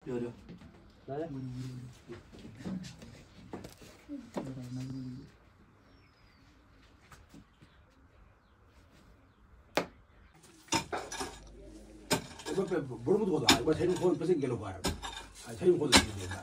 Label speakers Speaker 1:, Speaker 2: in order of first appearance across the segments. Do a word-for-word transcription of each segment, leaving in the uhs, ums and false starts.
Speaker 1: 모르는 것도 알고 재능 본 무슨 게로 봐요. 아, 재능 본도 있는데.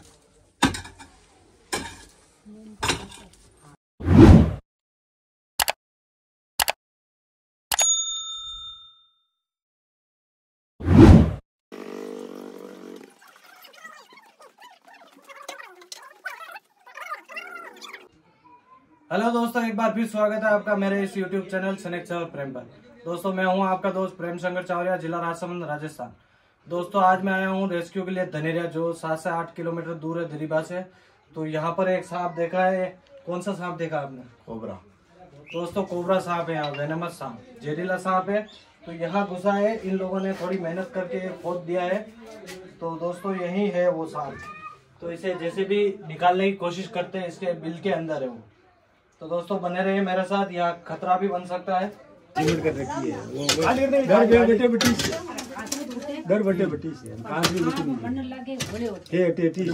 Speaker 2: Hello दोस्तों, एक बार फिर स्वागत है आपका मेरे इस यूट्यूब चैनल स्नेक चावल प्रेम पर। दोस्तों मैं हूं आपका दोस्त प्रेम शंकर चावलिया, जिला राजसमंद, राजस्थान। दोस्तों आज मैं आया हूं रेस्क्यू के लिए धनेरिया, जो सात से आठ किलोमीटर दूर है दरीबा से। तो यहाँ पर एक सांप देखा है। कौन सा सांप देखा आपने?
Speaker 1: कोबरा।
Speaker 2: दोस्तों कोबरा सांप है, यहाँ वेनमस सांप, जहरीला सांप है। तो यहाँ घुसा है, इन लोगों ने थोड़ी मेहनत करके खोद दिया है। तो दोस्तों यही है वो सांप। तो इसे जैसे भी निकालने की कोशिश करते हैं, इसके बिल के अंदर है वो। तो दोस्तों बने रहिए मेरे साथ, यहाँ खतरा भी बन सकता है।
Speaker 1: कर रखी है वो डर बेटे बेटी से डर बेटे बेटी से कांच भी बेटी नहीं है टे टी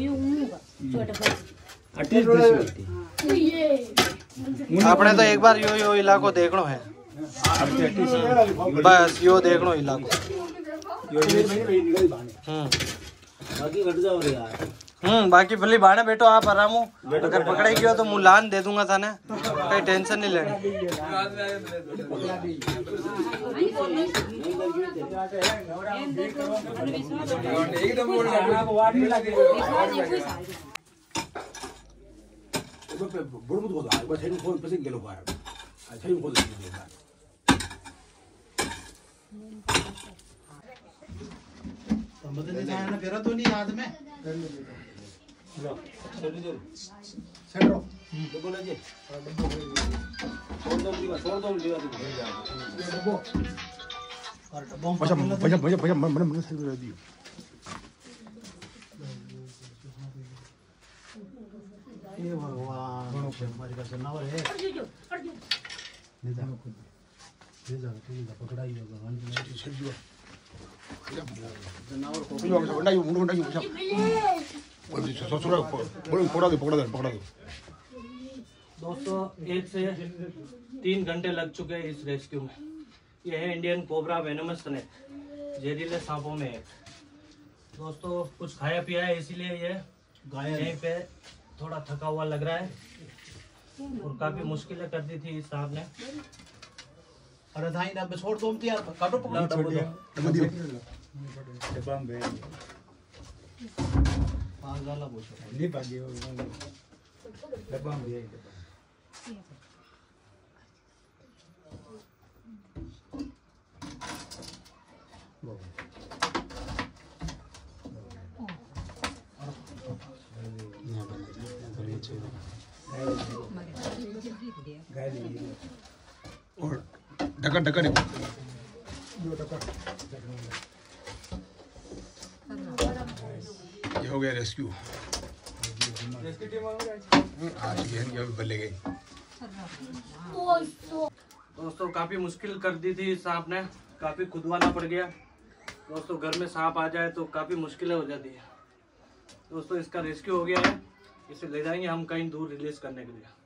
Speaker 2: आपने तो एक बार यो यो इलाको देखनो है, बस यो देखनो इलाको। हम्म बाकी भली बाणे बैठो आप आराम हो। अगर पकड़े गयो तो मुँह लान दे दूंगा थाने, कोई टेंशन नहीं लेनी।
Speaker 1: 모르는 것도 알고 재능 본 무슨 게로 봐요. 아, 재능 본도 있는데.
Speaker 3: तो मदन ने जाना फिर तो नहीं याद में
Speaker 1: लो सेंट्रो तो बोला जी छोड़ दो दिवा छोड़ दो दिवा डब्बो और डब्बो बजा बजा बजा बजा मन मन से दियो
Speaker 3: ये भगवान हमारी का जनावर है नहीं जाओ खुद ले जाओ तुम पकड़ा ही होगा भगवान की जनावर को भी उड़ा ही उड़ा ही उड़ा ही
Speaker 1: ससुरा पकड़ा दे पकड़ा दे पकड़ा दे।
Speaker 2: दोस्तों एक से तीन घंटे लग चुके हैं इस रेस्क्यू में। यह है इंडियन कोबरा वेनमस स्नेक, जहरीले सांपों में एक। दोस्तों कुछ खाया पिया है, इसीलिए ये यहीं पे थोड़ा थका हुआ लग रहा है और काफी मुश्किलें कर दी थी इस सांप ने।
Speaker 3: अरे धाई ना छोड़ दो यार, काटो पकड़ो डब्बो दो
Speaker 1: डब्बा में
Speaker 3: पांच वाला बोलो
Speaker 1: नहीं पाजी डब्बा में है और ढक्कन ढक्कन ये हो गया रेस्क्यू। रेस्क्यू टीम आज ये बल्ले गई।
Speaker 2: दोस्तों काफी मुश्किल कर दी थी सांप ने, काफी खुदवाना पड़ गया। दोस्तों घर में सांप आ जाए तो काफी मुश्किलें हो जाती है। दोस्तों इसका रेस्क्यू हो गया है, इसे ले जाएंगे हम कहीं दूर रिलीज करने के लिए।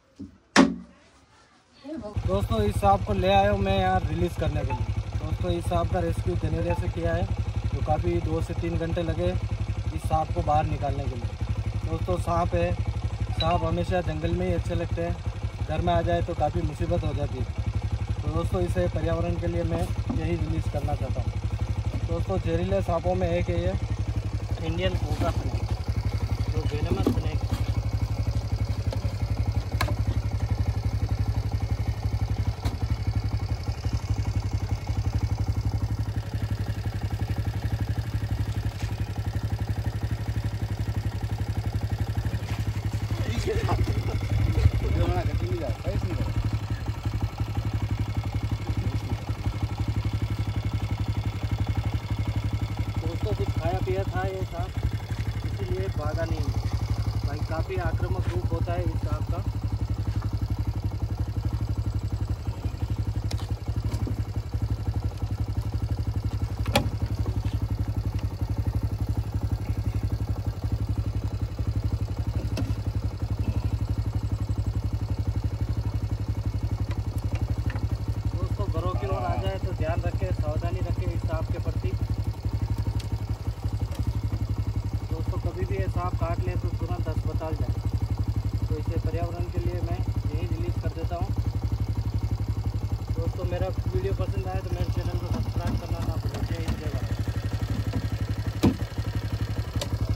Speaker 2: दोस्तों इस सांप को ले आया हूँ मैं यहाँ रिलीज करने के लिए। दोस्तों इस सांप का रेस्क्यू धनेरिया से किया है, तो काफ़ी दो से तीन घंटे लगे इस सांप को बाहर निकालने के लिए। दोस्तों सांप है, सांप हमेशा जंगल में ही अच्छे लगते हैं, घर में आ जाए तो काफ़ी मुसीबत हो जाती है। तो दोस्तों इसे पर्यावरण के लिए मैं यही रिलीज़ करना चाहता हूँ। दोस्तों जहरीले सांपों में एक है ये इंडियन कोबरा स्नेक, जो वेनमस स्नेक। दोस्तों कुछ खाया पिया था ये सांप, इसीलिए भागा नहीं। भाई काफ़ी आक्रामक रूप होता है इस सांप का। जानवर आ जाए तो ध्यान रखें, सावधानी रखें इस सांप के प्रति। दोस्तों कभी भी ये सांप काट ले तो तुरंत अस्पताल जाए। तो इसे पर्यावरण के लिए मैं यही रिलीज़ कर देता हूँ। दोस्तों मेरा वीडियो पसंद आए तो मेरे चैनल को सब्सक्राइब करना ना भूलें।